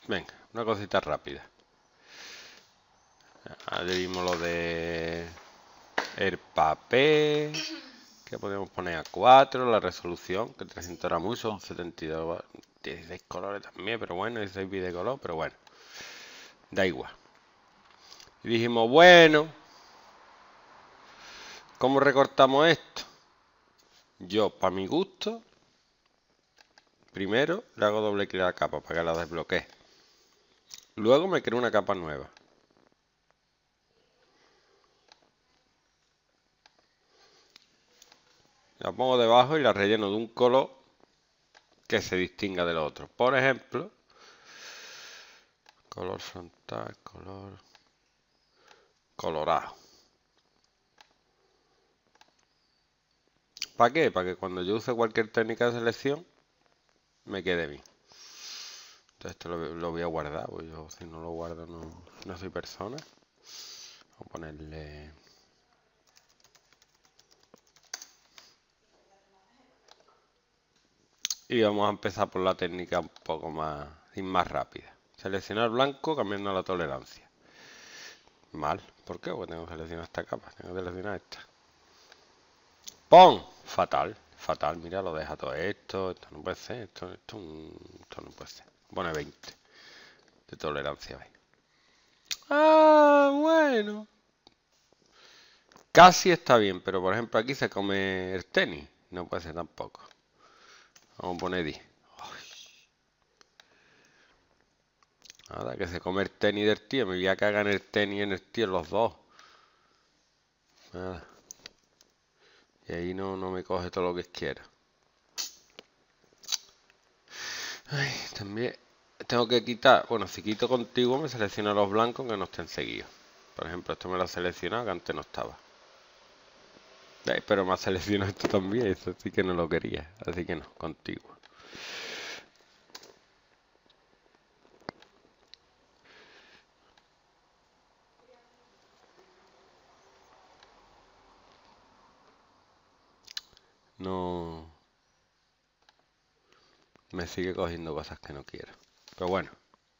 Venga, una cosita rápida. Adherimos lo de el papel, que podemos poner a 4, la resolución, que 300 era mucho, son 72, 16 colores también, pero bueno, 16 bits de color, pero bueno, da igual. Y dijimos, bueno, ¿cómo recortamos esto? Yo, para mi gusto, primero le hago doble clic a la capa para que la desbloquee. Luego me creo una capa nueva. La pongo debajo y la relleno de un color que se distinga del otro. Por ejemplo, color frontal, color colorado. ¿Para qué? Para que cuando yo use cualquier técnica de selección me quede bien. Entonces esto lo voy a guardar, pues yo si no lo guardo no soy persona. Vamos a ponerle... Y vamos a empezar por la técnica un poco más rápida. Seleccionar blanco cambiando la tolerancia. Mal. ¿Por qué? Porque tengo que seleccionar esta capa. Tengo que seleccionar esta. ¡Pum! Fatal. Fatal. Mira, lo deja todo esto. Esto no puede ser. Esto no puede ser. Pone 20 de tolerancia. ¿Veis? Ah, bueno. Casi está bien, pero por ejemplo aquí se come el tenis. No puede ser tampoco. Vamos a poner 10. Nada, que se come el tenis del tío. Me voy a cagar en el tenis y en el tío los dos. Nada. Y ahí no me coge todo lo que quiera. Ay, también tengo que quitar. Bueno, si quito contigo me selecciona los blancos que no estén seguidos. Por ejemplo, esto me lo ha seleccionado que antes no estaba. Pero me ha seleccionado esto también. Eso sí que no lo quería. Así que no, contigo. No. Me sigue cogiendo cosas que no quiero. Pero bueno.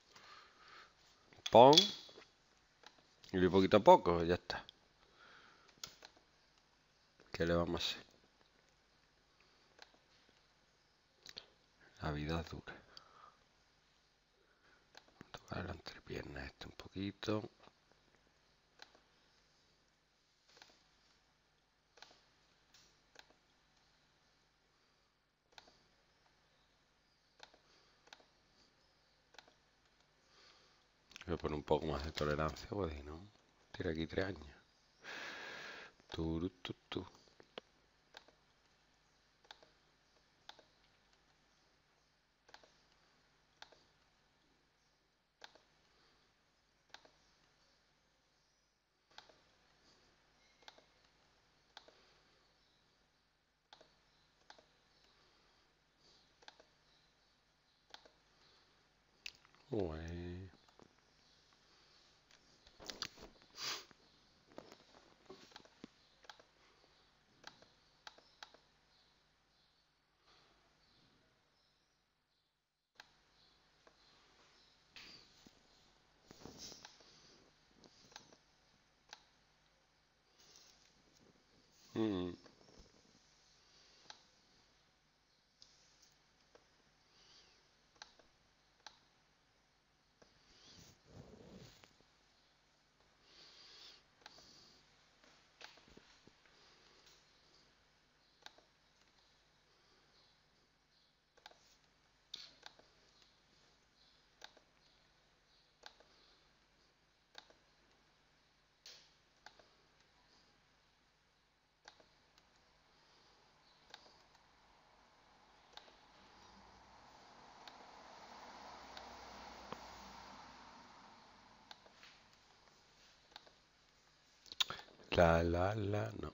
Pon. Y voy poquito a poco, ya está. ¿Qué le vamos a hacer? La vida es dura. Tocar la entrepierna este un poquito. Voy a poner un poco más de tolerancia, pues si no, tira aquí 3 años. Tu. Ué. Mm. No.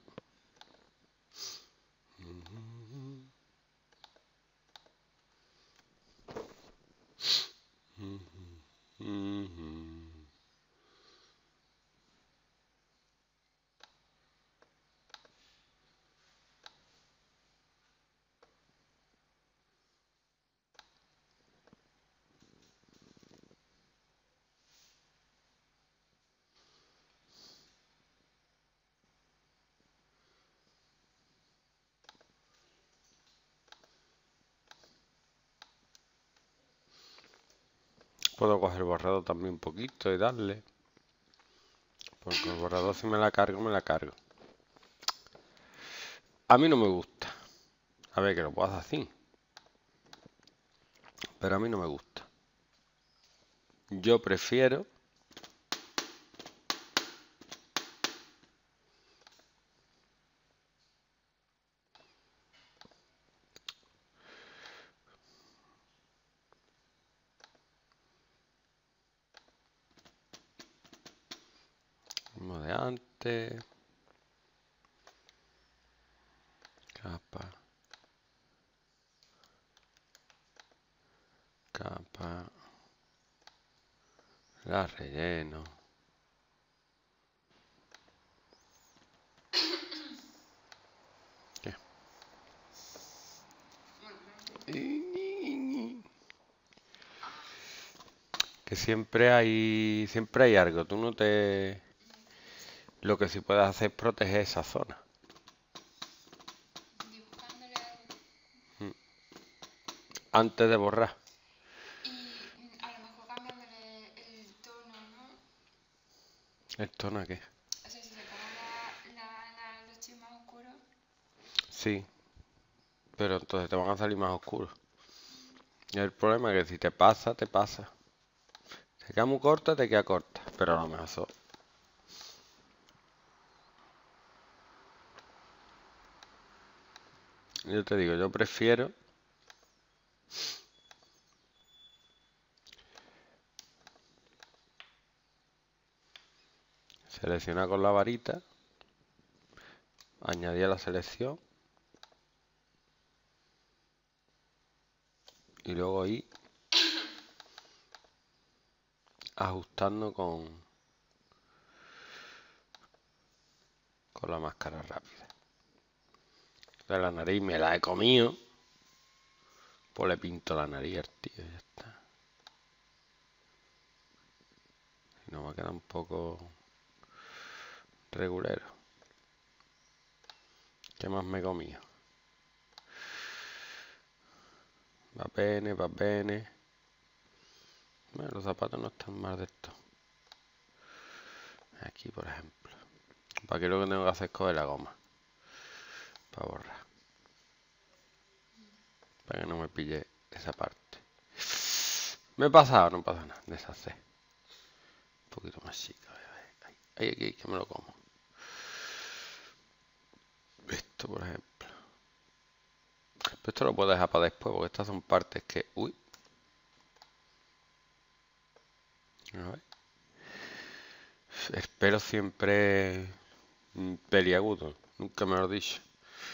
Puedo coger el borrador también un poquito y darle. Porque el borrador si me la cargo, me la cargo. A mí no me gusta. A ver, que lo puedo hacer así. Pero a mí no me gusta. Yo prefiero... Como de antes. Capa. Capa. La relleno. ¿Qué? Que siempre hay algo. Tú no te... Lo que sí puedes hacer es proteger esa zona. Dibujándole algo. Antes de borrar. Y a lo mejor cambiándole el tono, ¿no? ¿El tono a qué? O sea, si se pongo los chis más oscuros. Sí. Pero entonces te van a salir más oscuros. Y el problema es que si te pasa, te pasa. Te queda muy corta, te queda corta. Pero a lo mejor eso... Yo te digo, yo prefiero... Seleccionar con la varita. Añadir a la selección. Y luego ir ajustando con la máscara rápida. De la nariz me la he comido. Pues le pinto la nariz al tío y ya está. Si no, me queda un poco regulero. ¿Qué más me he comido? Va bene, va bene. Bueno, los zapatos no están mal de esto. Aquí, por ejemplo. Para aquí lo que tengo que hacer es coger la goma. Para borrar. Para que no me pille esa parte. Me he pasado, no pasa nada. Deshacer. Un poquito más chica. Ahí, aquí, que me lo como. Esto, por ejemplo. Pero esto lo puedo dejar para después, porque estas son partes que... Uy. A ver. El pelo siempre peliagudo. Nunca me lo he dicho.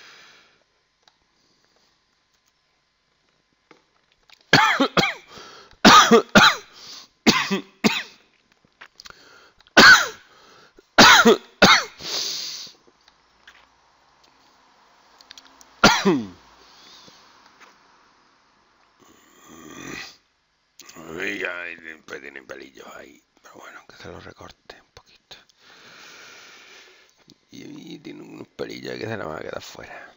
Uy, ya tienen pelillos ahí. Pero bueno, que se los recorte un poquito. Y tiene unos pelillos que se la van a quedar fuera.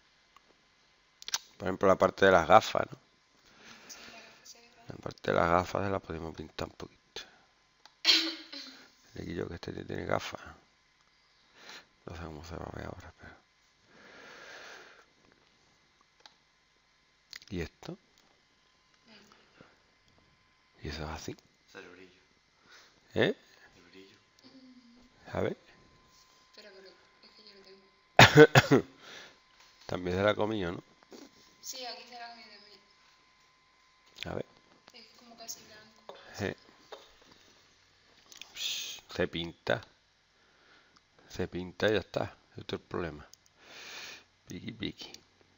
Por ejemplo, la parte de las gafas, ¿no? Sí, la gafa se ve. La parte de las gafas se la podemos pintar un poquito. El yo que este tiene gafas. No sé cómo se va a ver ahora, pero... ¿Y esto? ¿Y eso es así? Es el brillo. ¿Eh? El brillo. ¿Sabes? Pero es que yo lo tengo. También se la comió, ¿no? Sí, aquí se la ha comido también. A ver. Es como casi blanco. Sí. Se pinta. Se pinta y ya está. Esto es el problema. Piqui, piqui.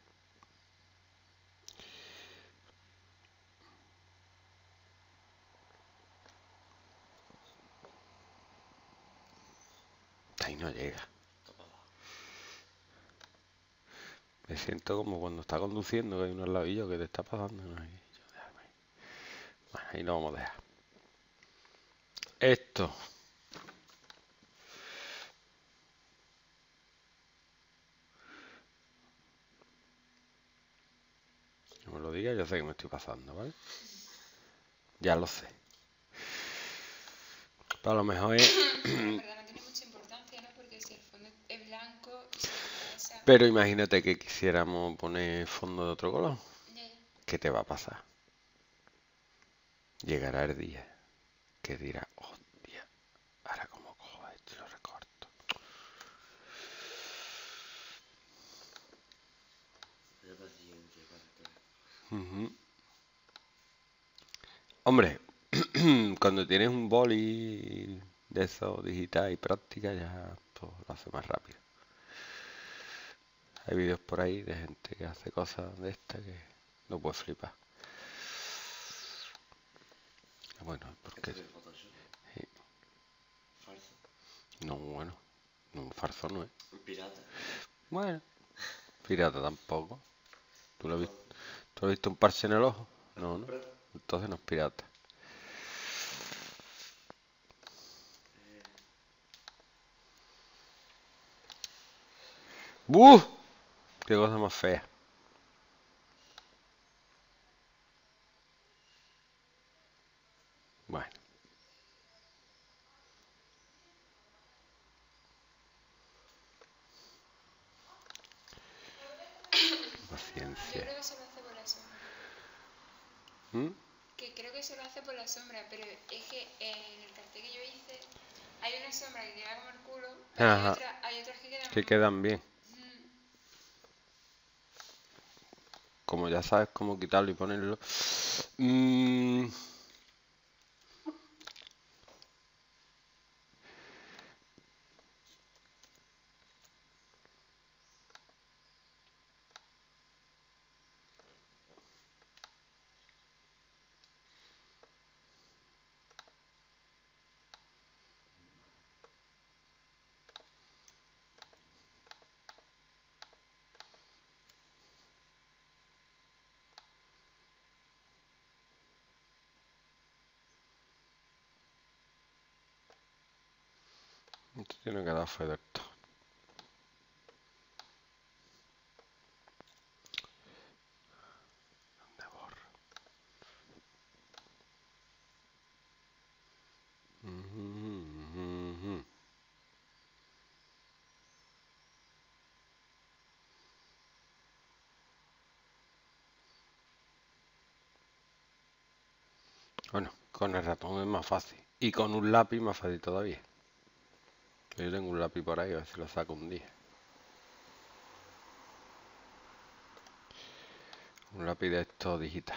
Ahí no llega. Me siento como cuando está conduciendo, que hay unos labillos que te está pasando. ¿No? Bueno, ahí lo vamos a dejar. Esto. No me lo diga, yo sé que me estoy pasando, ¿vale? Ya lo sé. A lo mejor es... Pero en verdad no tiene mucha importancia, ¿no? Porque si el fondo es blanco, si la esa... Pero imagínate que quisiéramos poner fondo de otro color. Ya, ya. ¿Qué te va a pasar? Llegará el día que dirá, hostia, ahora cómo cojo esto y lo recorto. La paciencia para todo. Ujú. Hombre, cuando tienes un boli de eso digital y práctica ya todo lo hace más rápido. Hay vídeos por ahí de gente que hace cosas de estas que no puedes flipar. Bueno, porque ¿Esto qué es Photoshop? sí, Falso. no, bueno, no, un farso no es. Un pirata. Bueno, pirata tampoco. ¿Tú lo has visto un parche en el ojo? No, no. Comprado. Entonces no es pirata. ¡Buh! ¡Qué cosa más fea! Bueno, Yo paciencia. creo que se lo hace por la sombra. ¿Mm? Que creo que se lo hace por la sombra, pero es que en el cartel que yo hice hay una sombra que queda como el culo, pero Ajá, hay otras que quedan que como... quedan bien. Mm, Como ya sabes cómo quitarlo y ponerlo. Mm, esto tiene que dar fe de esto. ¿Dónde borro? Ujú. Bueno, con el ratón es más fácil. Y con un lápiz más fácil todavía. Yo tengo un lápiz por ahí, a ver si lo saco un día. Un lápiz de esto digital.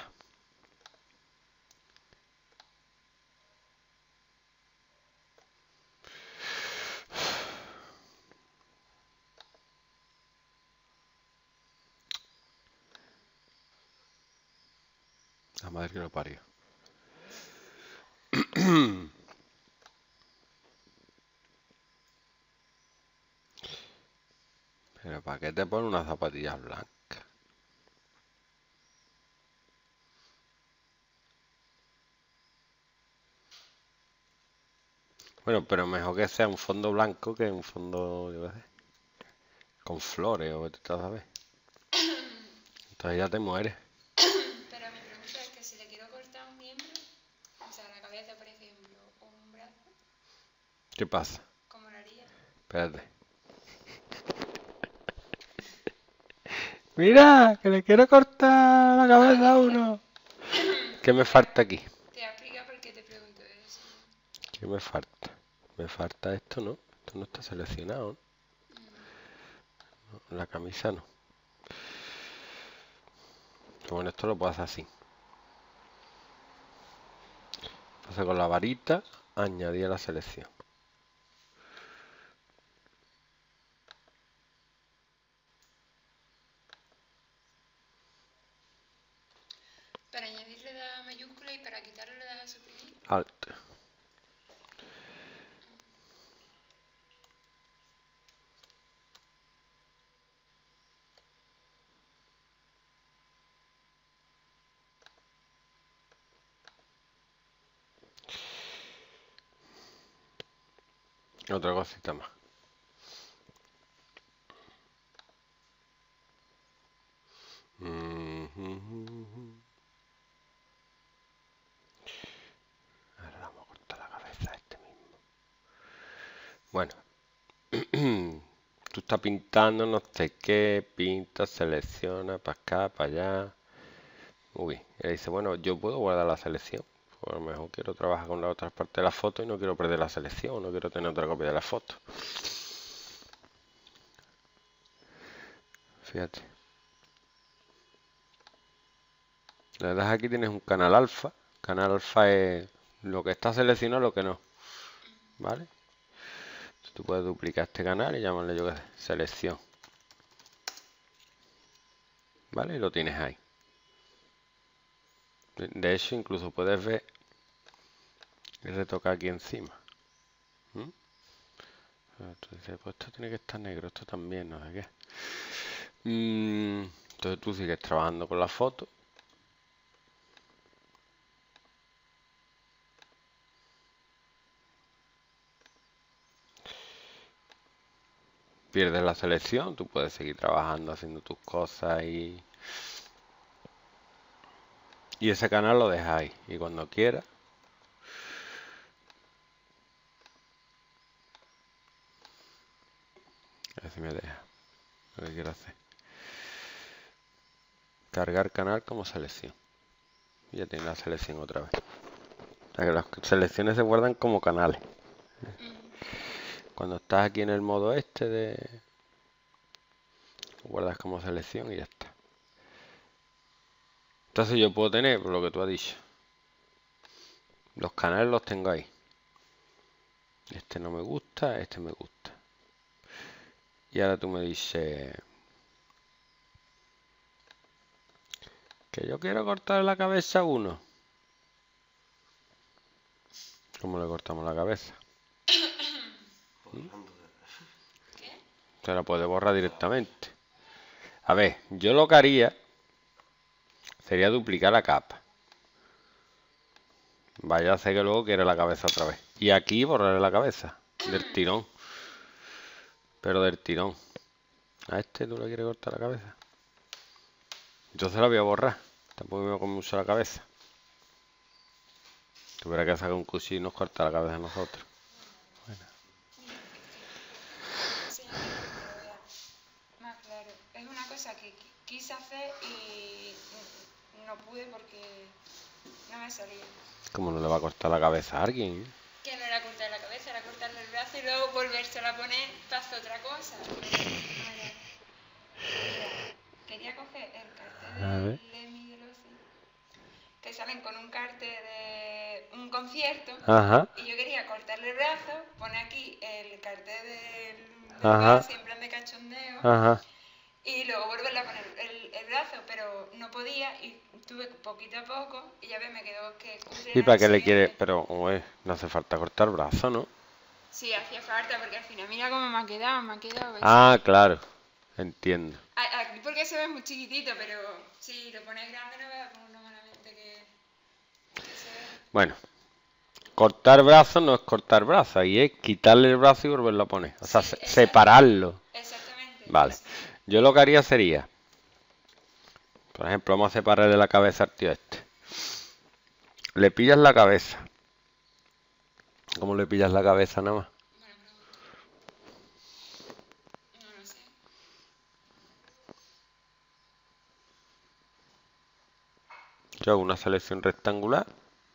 La madre que lo parió. Pero ¿para qué te pones unas zapatillas blancas? Bueno, pero mejor que sea un fondo blanco que un fondo, yo qué sé, con flores o vete tú a saber. Entonces ya te mueres. Pero mi pregunta es que si le quiero cortar un miembro, o sea, la cabeza, por ejemplo, o un brazo, ¿Qué pasa? ¿cómo lo haría? Espérate. Mira, que le quiero cortar la cabeza a uno. ¿Qué me falta aquí? Te voy a explicar por qué te pregunto eso. ¿Qué me falta? Me falta esto, ¿no? Esto no está seleccionado, ¿no? La camisa no. Bueno, esto lo puedo hacer así. Entonces con la varita añadir a la selección. Para añadir le da mayúscula y para quitarlo le das a suprimir. Alt. Otra cosita más. Ahora vamos a cortar la cabeza a este mismo. Bueno, tú estás pintando no sé qué, pinta, selecciona para acá, para allá. Uy, y dice, bueno, yo puedo guardar la selección. Pues a lo mejor quiero trabajar con la otra parte de la foto y no quiero perder la selección, no quiero tener otra copia de la foto. Fíjate. Le das aquí, tienes un canal alfa. Canal alfa es lo que está seleccionado y lo que no. ¿Vale? Tú puedes duplicar este canal y llamarle yo que sé, selección. ¿Vale? Y lo tienes ahí. De hecho, incluso puedes ver y retocar aquí encima. Entonces, pues esto tiene que estar negro, esto también, no sé qué. Entonces tú sigues trabajando con la foto. Pierdes la selección, tú puedes seguir trabajando, haciendo tus cosas y ese canal lo dejas ahí. Y cuando quieras, a ver si me deja lo que quiero hacer. Cargar canal como selección. Y ya tienes la selección otra vez. O sea que las selecciones se guardan como canales. Cuando estás aquí en el modo este de guardas como selección y ya está. Entonces yo puedo tener, por lo que tú has dicho, los canales los tengo ahí. Este no me gusta, este me gusta. Y ahora tú me dices que yo quiero cortar la cabeza a uno. ¿Cómo le cortamos la cabeza? ¿Qué? Se la puede borrar directamente. A ver, yo lo que haría sería duplicar la capa. Vaya a ser que luego quiere la cabeza otra vez. Y aquí borraré la cabeza. Del tirón. Pero del tirón. A este tú le quieres cortar la cabeza. Entonces la voy a borrar. Tampoco me voy a comer mucho la cabeza. Tuviera que sacar un cuchillo y nos corta la cabeza a nosotros. Enséñame que lo vea más claro. Es una cosa que quise hacer y no pude porque no me salía. ¿Cómo no le va a cortar la cabeza a alguien? Que no era cortar la cabeza, era cortarle el brazo y luego volvérsela a poner para hacer otra cosa. Mira, quería coger el cartel de Lemmy de Lucy, que salen con un cartel de un concierto. Ajá. Y yo quería cortarle el brazo, poner aquí el cartel del Ajá. brazo, en plan de cachondeo, Ajá. y luego volverle a poner el brazo, pero no podía y tuve poquito a poco y ya ves, me quedó que ¿Y para qué le quiere? Pero, no hace falta cortar brazo, ¿no? Sí, hacía falta, porque al final mira cómo me ha quedado, ¿ves? Ah, claro. Entiendo. Aquí porque se ve muy chiquitito, pero si lo pones grande no veas lo malamente que se ve. Bueno, cortar brazo no es cortar brazo, ahí es quitarle el brazo y volverlo a poner. O sea, Sí, separarlo. Exactamente. Vale. Sí. Yo lo que haría sería, por ejemplo, vamos a separarle la cabeza al tío este. Le pillas la cabeza. ¿Cómo le pillas la cabeza nada más? Buena pregunta. No lo sé. Yo hago una selección rectangular.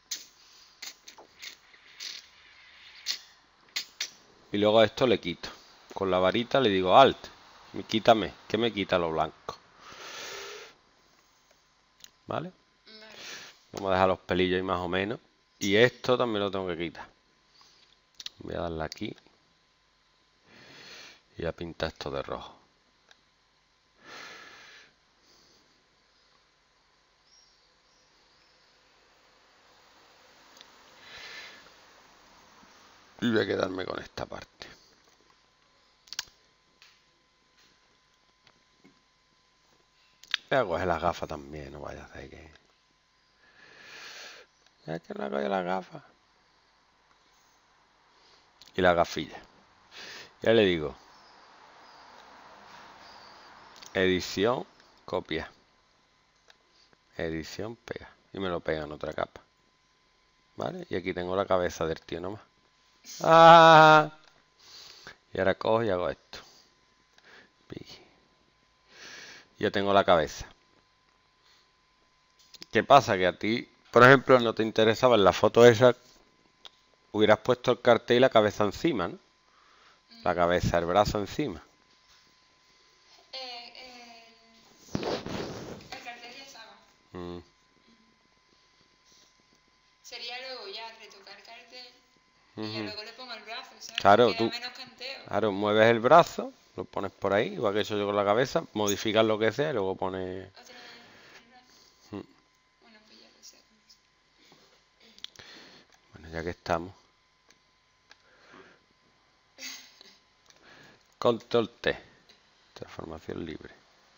Y luego a esto le quito. Con la varita le digo Alt. Quítame. ¿Qué me quita lo blanco? ¿Vale? Vale. Vamos a dejar los pelillos ahí más o menos. Y esto también lo tengo que quitar. Voy a darle aquí. Y a pintar esto de rojo. Y voy a quedarme con esta parte. Voy a coger las gafas también, no vaya a hacer que... Es que no coge las gafas. Y la gafilla. Ya le digo. Edición, copia. Edición, pega. Y me lo pega en otra capa. ¿Vale? Y aquí tengo la cabeza del tío nomás. ¡Ah! Y ahora cojo y hago esto. Ya tengo la cabeza. ¿Qué pasa? Que a ti, por ejemplo, no te interesaba en la foto esa, hubieras puesto el cartel y la cabeza encima, ¿no? La cabeza, el brazo encima. El cartel ya estaba. Sería luego ya retocar cartel y ya luego le pongo el brazo, ¿sabes? Claro, Queda menos canteo. Claro, mueves el brazo, lo pones por ahí, igual que he hecho yo con la cabeza, modificas lo que sea y luego pones... Otra vez el brazo. Bueno, pues ya lo sé. Bueno, ya que estamos. Control T. Transformación libre.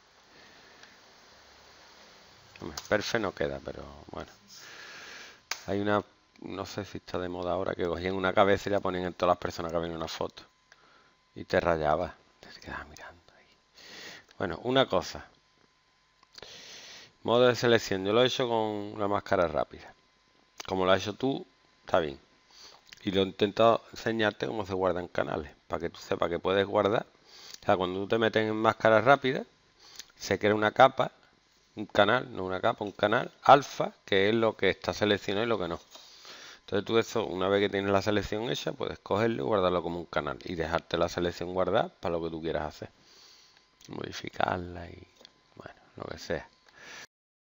Perfecto no queda, pero bueno. Hay una, no sé si está de moda ahora, que cogían una cabeza y la ponían en todas las personas que ven una foto. Y te rayaba. Te quedabas mirando ahí. Bueno, una cosa. Modo de selección. Yo lo he hecho con la máscara rápida. Como lo has hecho tú, está bien. Y lo he intentado enseñarte cómo se guardan canales. Para que tú sepas que puedes guardar. O sea, cuando tú te metes en máscara rápida, se crea una capa, un canal, no una capa, un canal alfa, que es lo que está seleccionado y lo que no. Entonces tú eso, una vez que tienes la selección hecha, puedes cogerlo y guardarlo como un canal. Y dejarte la selección guardada para lo que tú quieras hacer. Modificarla y bueno, lo que sea.